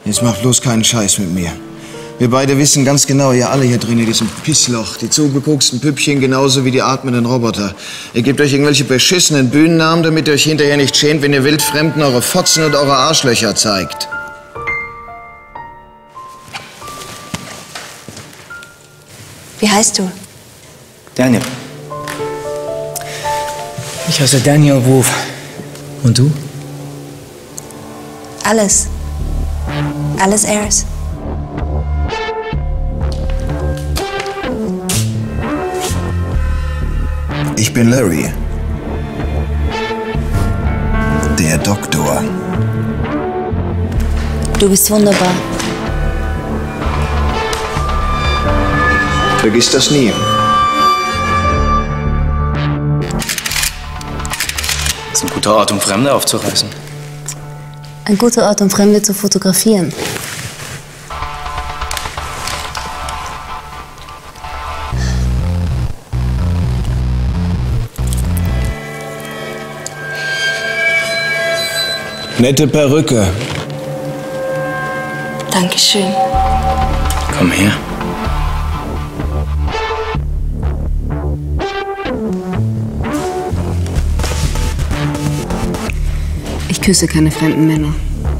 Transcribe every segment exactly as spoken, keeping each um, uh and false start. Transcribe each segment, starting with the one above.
Jetzt macht bloß keinen Scheiß mit mir. Wir beide wissen ganz genau, ihr alle hier drin, in diesem Pissloch, die zugegucksten Püppchen genauso wie die atmenden Roboter. Ihr gebt euch irgendwelche beschissenen Bühnennamen, damit ihr euch hinterher nicht schämt, wenn ihr Wildfremden eure Fotzen und eure Arschlöcher zeigt. Wie heißt du? Daniel. Ich heiße Daniel Wolf. Und du? Alles. Alles Ayers. Ich bin Larry. Der Doktor. Du bist wunderbar. Vergiss das nie. Das ist ein guter Ort, um Fremde aufzureißen. Ein guter Ort, um Fremde zu fotografieren. Nette Perücke. Dankeschön. Komm her. Ich küsse keine fremden Männer.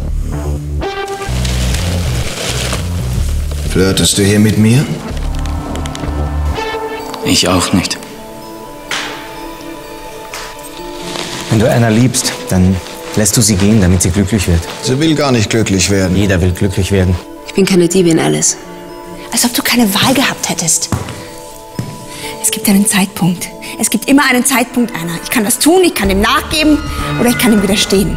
Flirtest du hier mit mir? Ich auch nicht. Wenn du Anna liebst, dann lässt du sie gehen, damit sie glücklich wird. Sie will gar nicht glücklich werden. Jeder will glücklich werden. Ich bin keine Diebin, Alice. Als ob du keine Wahl gehabt hättest. Es gibt einen Zeitpunkt. Es gibt immer einen Zeitpunkt, Anna. Ich kann das tun, ich kann ihm nachgeben oder ich kann ihm widerstehen.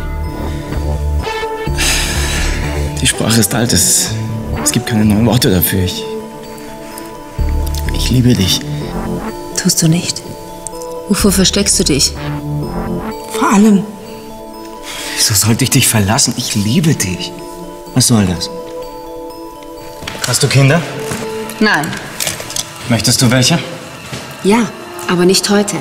Die Sprache ist alt. Es, es gibt keine neuen Worte dafür. Ich, ich liebe dich. Tust du nicht. Wovor versteckst du dich? Vor allem. Wieso sollte ich dich verlassen? Ich liebe dich. Was soll das? Hast du Kinder? Nein. Möchtest du welche? Ja, aber nicht heute.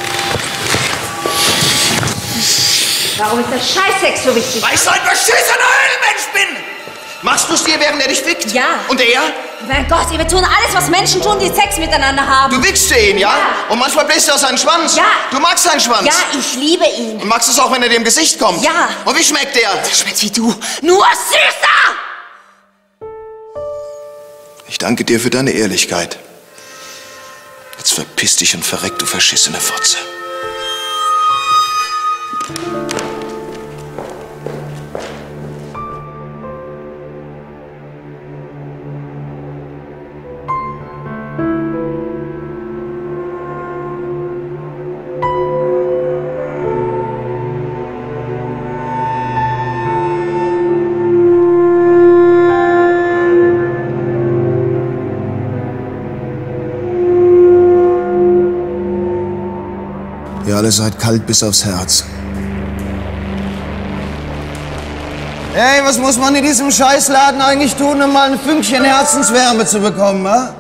Warum ist der Scheißsex so wichtig? Weil ich so ein beschissener Höhlenmensch bin! Machst du es dir, während er dich fickt? Ja. Und er? Mein Gott, wir tun alles, was Menschen tun, die Sex miteinander haben. Du wickst ihn, ja? Ja. Und manchmal bläst du aus seinen Schwanz? Ja. Du magst seinen Schwanz? Ja, ich liebe ihn. Und magst du es auch, wenn er dir im Gesicht kommt? Ja. Und wie schmeckt der? Der schmeckt wie du, nur süßer! Ich danke dir für deine Ehrlichkeit. Jetzt verpiss dich und verreck, du verschissene Fotze. Ihr alle seid kalt bis aufs Herz. Hey, was muss man in diesem Scheißladen eigentlich tun, um mal ein Fünkchen Herzenswärme zu bekommen, ha?